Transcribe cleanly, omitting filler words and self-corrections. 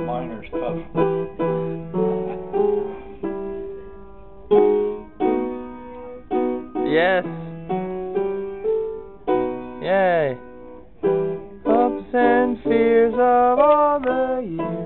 miner's tough. Yes. Yay. Hopes and fears of all the years.